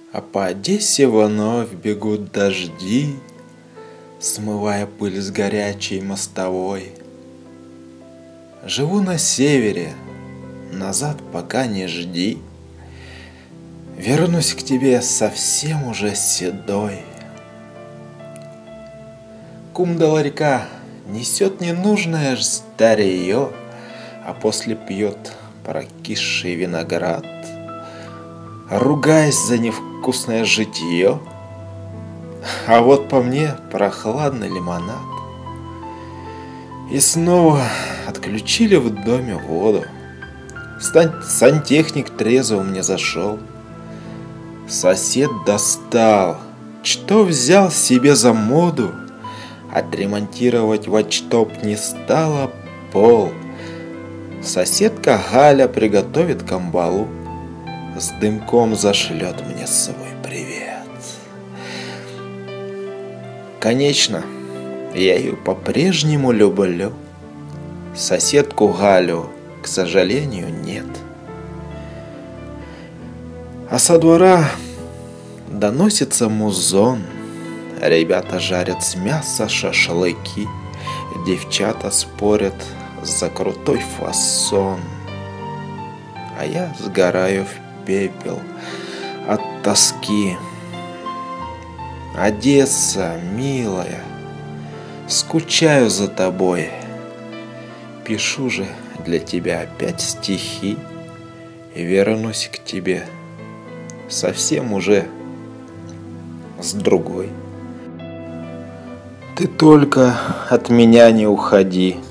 А по Одессе вновь бегут дожди, смывая пыль с горячей мостовой. Живу на севере, назад пока не жди. Вернусь к тебе совсем уже седой. Кум до ларька несет ненужное старье, а после пьет прокисший виноград, ругаясь за невкусное житье. А вот по мне прохладный лимонад. И снова отключили в доме воду. Сантехник трезво мне зашел. Сосед достал, что взял себе за моду. Отремонтировать во-чтоп не стало пол. Соседка Галя приготовит камбалу, с дымком зашлет мне свой привет. Конечно, я ее по-прежнему люблю. Соседку Галю, к сожалению, нет. А со двора доносится музон. Ребята жарят с мяса шашлыки, девчата спорят за крутой фасон. А я сгораю в пепел от тоски. Одесса, милая, скучаю за тобой. Пишу же для тебя опять стихи и вернусь к тебе совсем уже с другой. Ты только от меня не уходи.